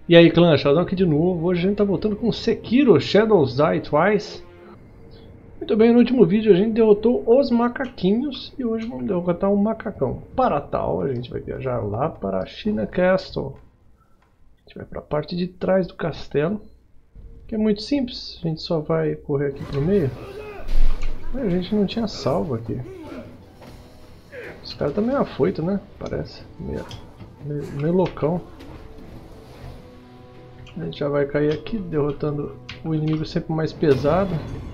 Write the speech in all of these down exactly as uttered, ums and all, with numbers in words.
E aí clã, Sheldon aqui de novo. Hoje a gente tá voltando com Sekiro Shadows Die Twice. Muito bem, no último vídeo a gente derrotou os macaquinhos e hoje vamos derrotar um macacão. Para tal, a gente vai viajar lá para a China Castle. A gente vai para a parte de trás do castelo, que é muito simples. A gente só vai correr aqui pro meio. A gente não tinha salvo aqui. Esse cara tá meio afoito, né? Parece. Meio, meio, meio loucão. A gente já vai cair aqui, derrotando o inimigo sempre mais pesado.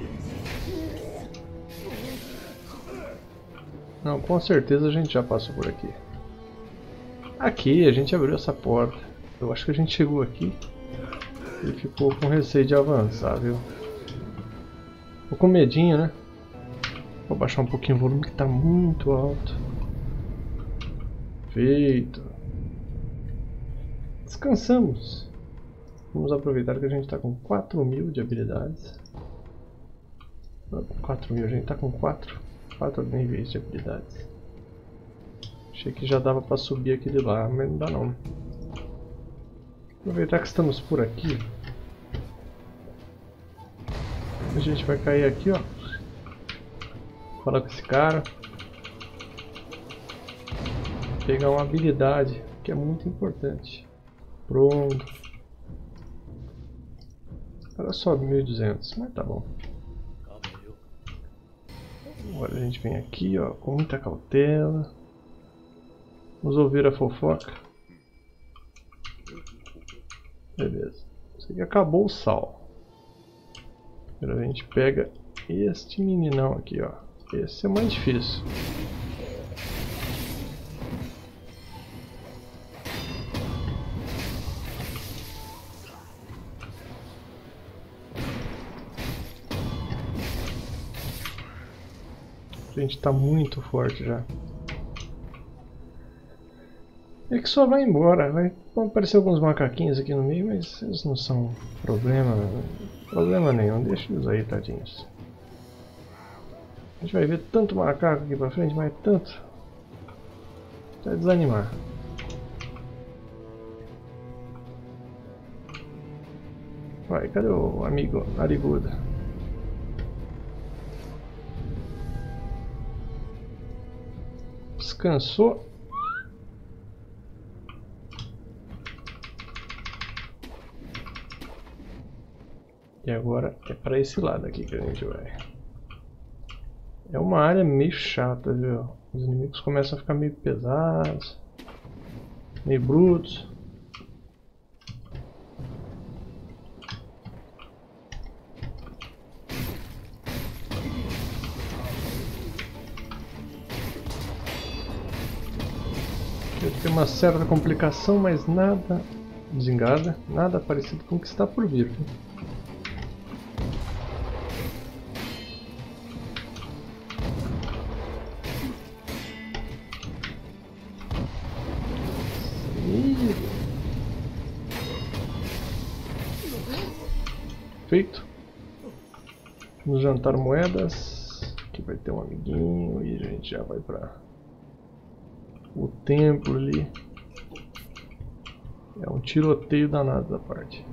Não, com certeza a gente já passou por aqui. Aqui a gente abriu essa porta. Eu acho que a gente chegou aqui e ficou com receio de avançar, viu? Tô com medinho, né? Vou baixar um pouquinho o volume que tá muito alto. Feito. Descansamos. Vamos aproveitar que a gente está com quatro mil de habilidades. quatro mil, a gente está com quatro, quatro níveis de habilidades. Achei que já dava para subir aquele lá, mas não dá não. Aproveitar que estamos por aqui. A gente vai cair aqui, ó. Falar com esse cara. Pegar uma habilidade, que é muito importante. Pronto. Era só mil e duzentos, mas tá bom. Agora a gente vem aqui, ó, com muita cautela. Vamos ouvir a fofoca. Beleza. Isso aqui acabou o sal. Agora a gente pega este meninão aqui, ó. Esse é mais difícil. A gente tá muito forte já. É que só vai embora. Vai, vão aparecer alguns macaquinhos aqui no meio, mas eles não são problema, problema nenhum. Deixa eles aí, tadinhos. A gente vai ver tanto macaco aqui pra frente, mas tanto. Vai desanimar. Vai, cadê o amigo narigudo? Descansou. E agora é para esse lado aqui que a gente vai. É uma área meio chata, viu? Os inimigos começam a ficar meio pesados, meio brutos. Tem uma certa complicação, mas nada desengada, nada parecido com o que está por vir. Feito. Vamos jantar moedas. Aqui vai ter um amiguinho e a gente já vai para o templo ali. É um tiroteio danado da parte.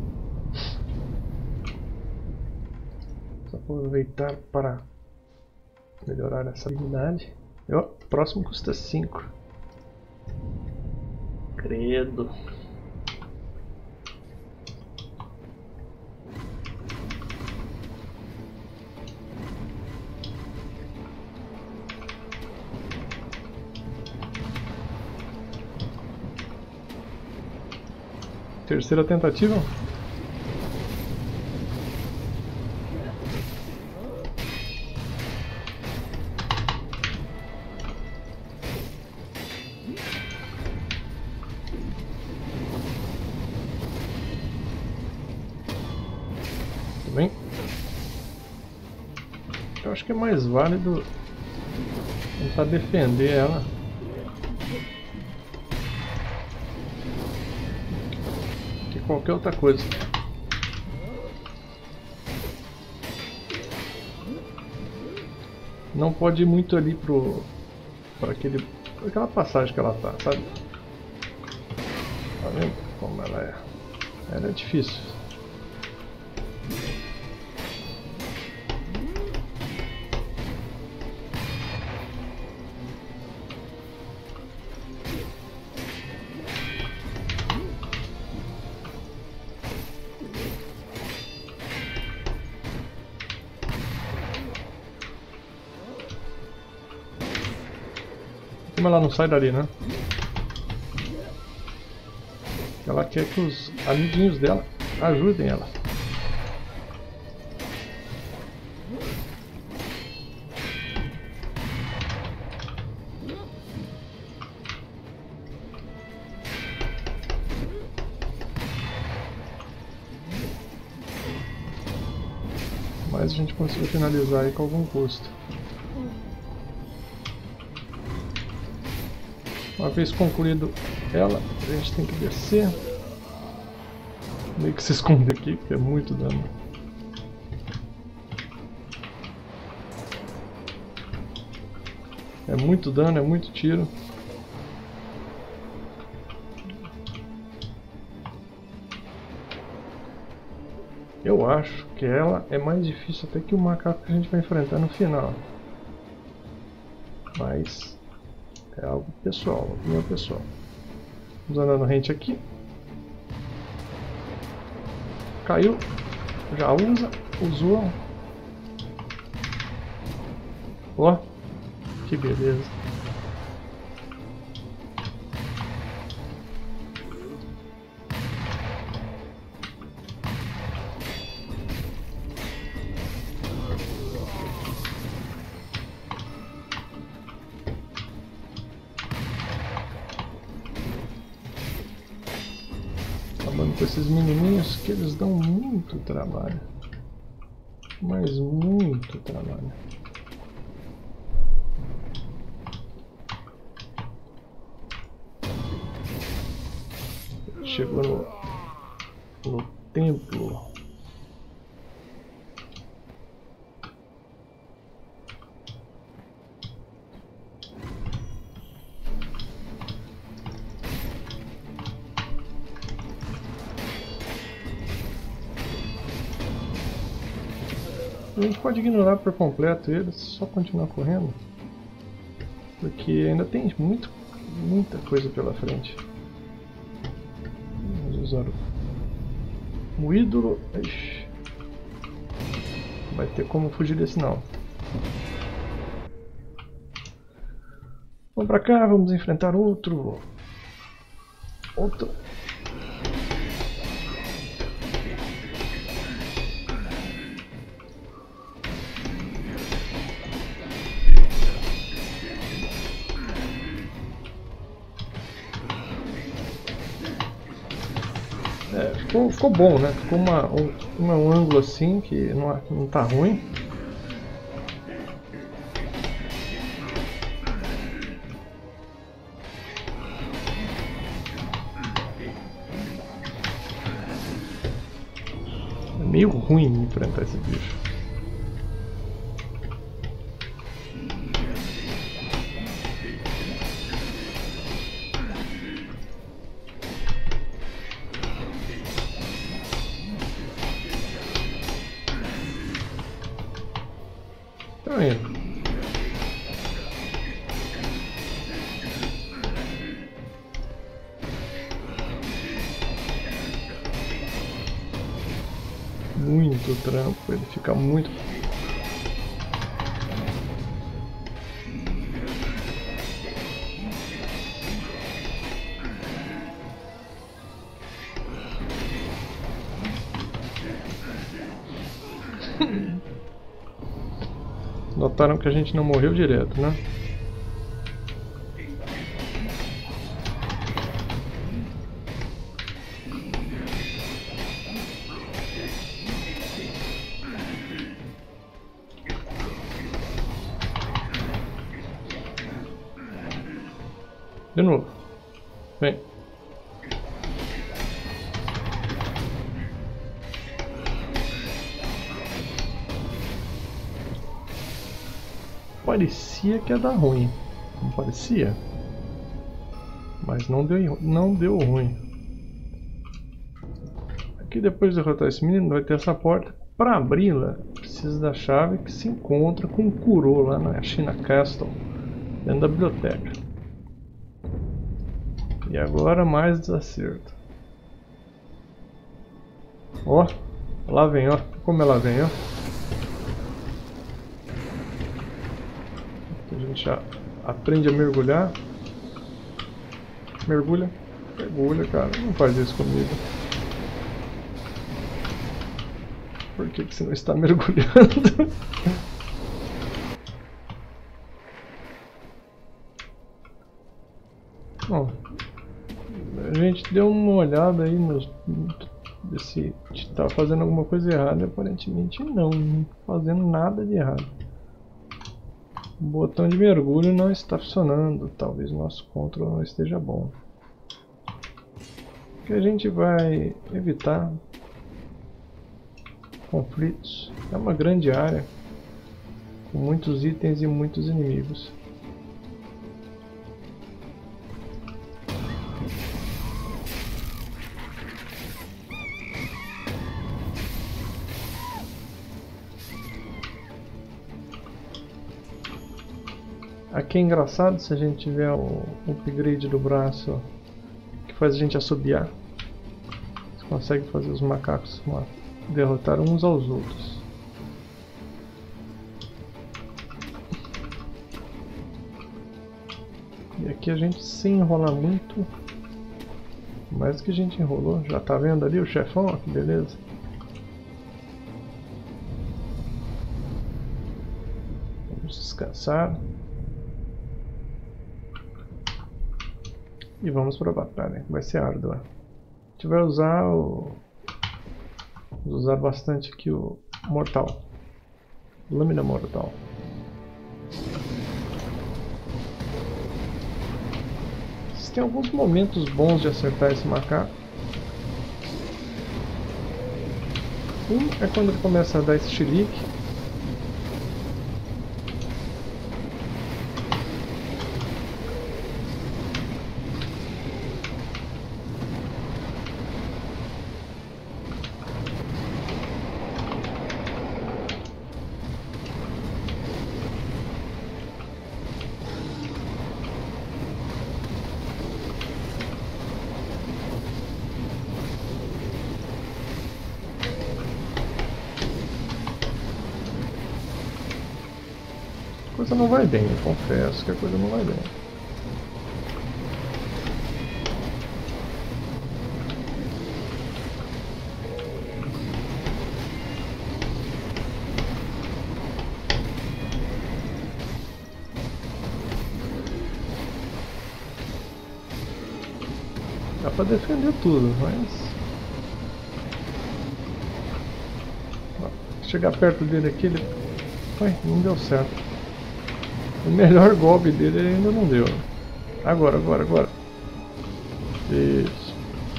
Vou aproveitar para melhorar essa habilidade. O próximo custa cinco. Credo. Terceira tentativa. Tudo bem? Eu acho que é mais válido tentar defender ela. Qualquer outra coisa. Não pode ir muito ali pro para aquele aquela passagem que ela tá, sabe? Tá vendo como ela é? Era difícil. Mas ela não sai dali, né? Ela quer que os amiguinhos dela ajudem ela. Mas a gente conseguiu finalizar aí com algum custo. Uma vez concluído ela, a gente tem que descer. Meio que se esconder aqui, porque é muito dano. É muito dano, é muito tiro. Eu acho que ela é mais difícil até que o macaco que a gente vai enfrentar no final. Mas é algo pessoal, opinião pessoal. Vamos andando rente aqui. Caiu. Já usa. Usou. Ó. Que beleza. Com esses menininhos que eles dão muito trabalho, mas muito trabalho. Chegou no, no templo. A gente pode ignorar por completo eles, só continuar correndo, porque ainda tem muito, muita coisa pela frente. Vamos usar o, o ídolo. Ixi. Vai ter como fugir desse não. Vamos pra cá, vamos enfrentar outro. Outro. É, ficou, ficou bom, né? Ficou uma, um, um ângulo assim que não, não tá ruim. É meio ruim enfrentar esse bicho. Tá indo. Muito trampo, ele fica muito... Notaram que a gente não morreu direto, né? De novo. Vem. Parecia que ia dar ruim. Não parecia? Mas não deu, não deu ruim. Que depois de derrotar esse menino vai ter essa porta. Para abri-la, precisa da chave que se encontra com o Kuro lá na China Castle, dentro da biblioteca. E agora mais desacerto. Ó, lá vem, ó. Como ela vem, ó. A gente já aprende a mergulhar. Mergulha. Mergulha, cara. Não faz isso comigo. Por que que você não está mergulhando? Bom, a gente deu uma olhada aí nos... se está fazendo alguma coisa errada. Aparentemente não, não fazendo nada de errado. O botão de mergulho não está funcionando. Talvez o nosso controle não esteja bom. O que a gente vai evitar conflitos. É uma grande área com muitos itens e muitos inimigos. Aqui é engraçado se a gente tiver o upgrade do braço que faz a gente assobiar. Você consegue fazer os macacos derrotar uns aos outros. E aqui a gente sem enrolar muito. Mais do que a gente enrolou. Já tá vendo ali o chefão? Ó, que beleza. Vamos descansar. E vamos para a batalha, vai ser árdua. A gente vai usar o... Vamos usar bastante aqui o mortal. Lâmina mortal. Tem alguns momentos bons de acertar esse macaco. Um é quando ele começa a dar esse chilique. A coisa não vai bem, eu confesso que a coisa não vai bem. Dá pra defender tudo, mas... chegar perto dele aqui, ele... Ai, não deu certo. O melhor golpe dele ele ainda não deu. Agora, agora, agora. Isso.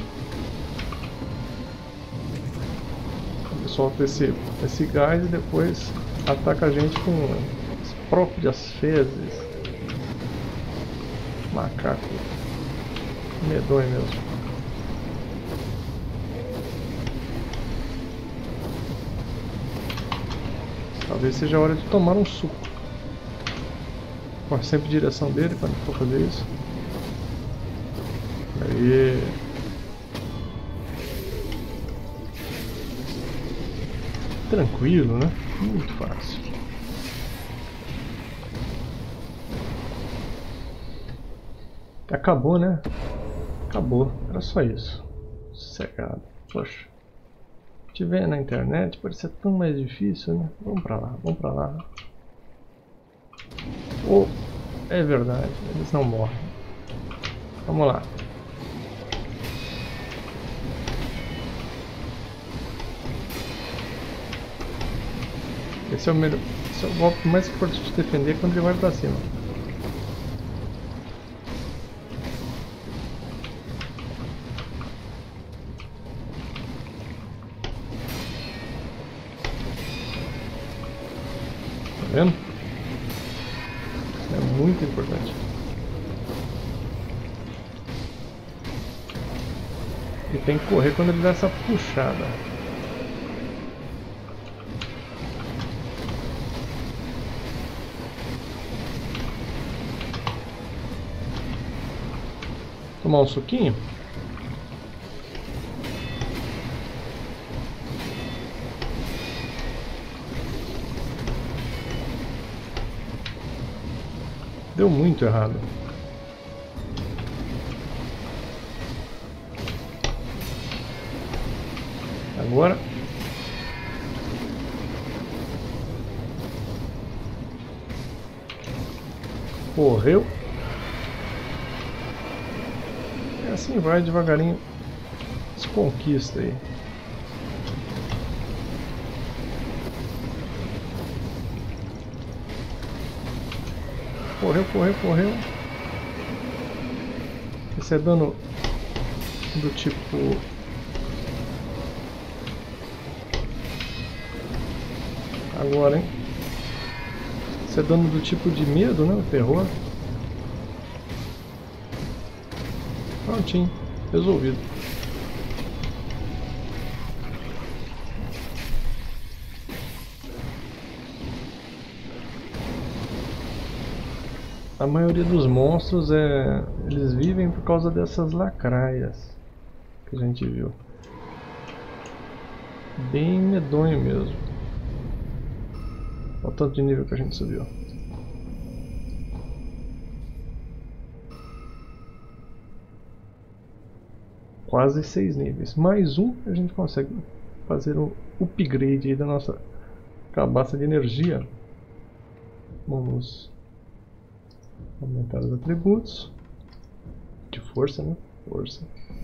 Ele solta esse, esse gás e depois ataca a gente com as próprias fezes. Macaco. Medonho mesmo. Talvez seja a hora de tomar um suco. Corre sempre em direção dele quando for fazer isso. Aí. Tranquilo, né? Muito fácil. Acabou, né? Acabou. Era só isso. Sossegado. Poxa. Se tiver na internet, pode ser tão mais difícil, né? Vamos pra lá, vamos pra lá. Oh, é verdade, eles não morrem. Vamos lá. Esse é o melhor, esse é o golpe mais importante de defender quando ele vai pra cima. Tá vendo? Muito importante. E tem que correr quando ele dá essa puxada. Tomar um suquinho? Deu muito errado. Agora. Correu. E assim vai devagarinho. Se conquista aí. Correu, correu, correu. Esse é dano do tipo... Agora, hein? Esse é dano do tipo de medo, né? O terror. Prontinho. Resolvido. A maioria dos monstros é, eles vivem por causa dessas lacraias que a gente viu. Bem medonho mesmo. Olha o tanto de nível que a gente subiu. Quase seis níveis. Mais um a gente consegue fazer um upgrade aí da nossa cabaça de energia. Vamos aumentar os atributos de força, né? Força.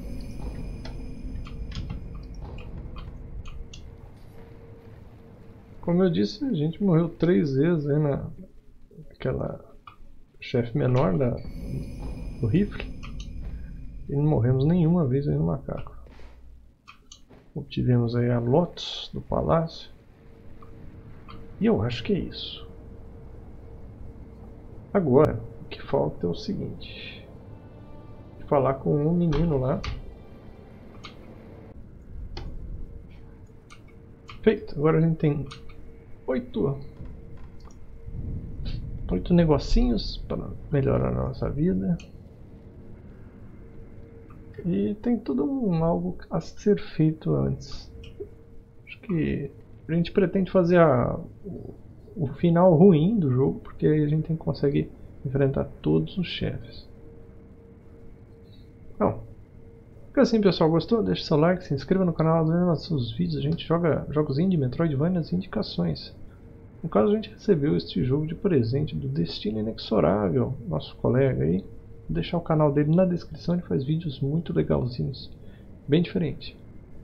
Como eu disse, a gente morreu três vezes aí na aquela chefe menor da, do rifle e não morremos nenhuma vez aí no macaco. Obtivemos aí a Lotus do palácio e eu acho que é isso. Agora o que falta é o seguinte: falar com um menino lá. Feito. Agora a gente tem oito oito negocinhos para melhorar a nossa vida. E tem tudo um, algo a ser feito antes. Acho que a gente pretende fazer a, o, o final ruim do jogo, porque aí a gente consegue enfrentar todos os chefes. Bom, fica assim, pessoal. Gostou? Deixe seu like, se inscreva no canal, dê nossos vídeos. A gente joga jogos indie, Metroidvania, as indicações. No caso, a gente recebeu este jogo de presente do Destino Inexorável, nosso colega aí. Vou deixar o canal dele na descrição, ele faz vídeos muito legalzinhos, bem diferente.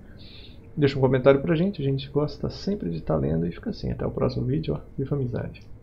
Deixa um comentário pra gente, a gente gosta sempre de estar lendo e fica assim. Até o próximo vídeo, ó. Viva a amizade!